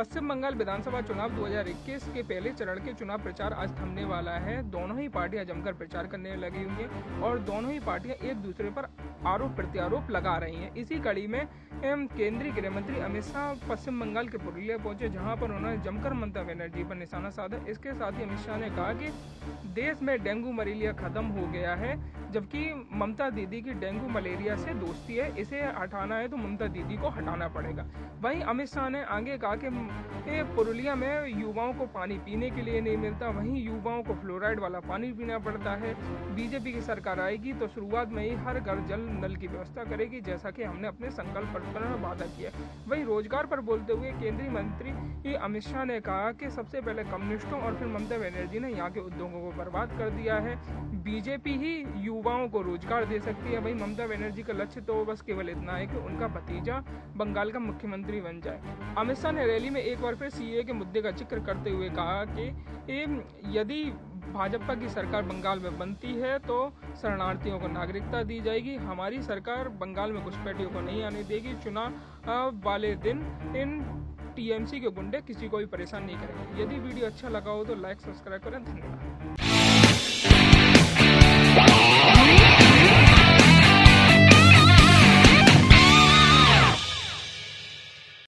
पश्चिम बंगाल विधानसभा चुनाव 2021 के पहले चरण के चुनाव प्रचार आज थमने वाला है। दोनों ही पार्टियां जमकर प्रचार करने लगी हुई हैं और दोनों ही पार्टियां एक दूसरे पर आरोप प्रत्यारोप लगा रही हैं। इसी कड़ी में केंद्रीय गृह मंत्री अमित शाह पश्चिम बंगाल के पुरुलिया पहुंचे, जहां पर उन्होंने जमकर ममता बनर्जी पर निशाना साधा। इसके साथ ही अमित शाह ने कहा कि देश में डेंगू मलेरिया खत्म हो गया है, जबकि ममता दीदी की डेंगू मलेरिया से दोस्ती है, इसे हटाना है तो ममता दीदी को हटाना पड़ेगा। वहीं अमित शाह ने आगे कहा कि पुरुलिया में युवाओं को पानी पीने के लिए नहीं मिलता, वहीं युवाओं को फ्लोराइड वाला पानी पीना पड़ता है। बीजेपी की सरकार आएगी तो शुरुआत में ही हर घर जल नल की व्यवस्था करेगी, जैसा कि हमने अपने संकल्प पत्र में वादा किया। वहीं रोजगार पर बोलते हुए केंद्रीय मंत्री अमित शाह ने कहा कि सबसे पहले कम्युनिस्टों और फिर ममता बनर्जी ने यहाँ के उद्योगों को बर्बाद कर दिया है। बीजेपी ही युवाओं को रोजगार दे सकती है। वहीं ममता बनर्जी का लक्ष्य तो बस केवल इतना है कि उनका भतीजा बंगाल का मुख्यमंत्री बन जाए। अमित शाह ने रैली में एक बार फिर सीए के मुद्दे का जिक्र करते हुए कहा कि यदि भाजपा की सरकार बंगाल में बनती है तो शरणार्थियों को नागरिकता दी जाएगी। हमारी सरकार बंगाल में घुसपैठियों को नहीं आने देगी। चुनाव वाले दिन इन टीएमसी के गुंडे किसी को भी परेशान नहीं करेंगे। यदि वीडियो अच्छा लगा हो तो लाइक सब्सक्राइब करें। धन्यवाद।